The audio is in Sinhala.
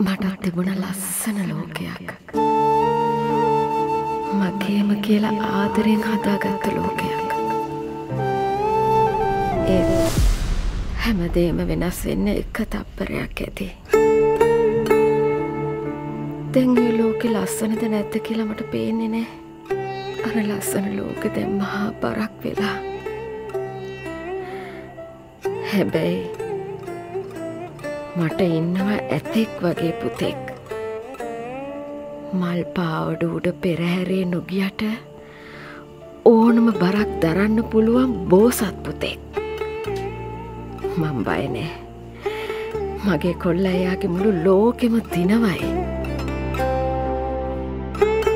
මටත් තිබුණ ලස්සන ලෝකයක්. මගේම කියලා ආදරෙන් හදාගත්ත ලෝකයක්. ඒත් හැමදේම වෙනස් වෙන්න එක තප්පරයක් ඇති. දැන් මේ ලෝකෙ ලස්සනද නැද්ද කියලා මට පේන්නේ නෑ. අර ලස්සන ලෝකෙ දැන් මහා බරක් වෙලා. හැබැයි මට ඉන්නවා ඇතෙක් වගේ පුතෙක්. මල් පාවඩ උඩ පෙරහැරේ නොගියට ඕනම බරක් දරන්න පුළුවන් බෝසත් පුතෙක්. මං බය නෑ. මගේ කොල්ලා එයාගේ මුළු ලෝකෙම දිනවයි.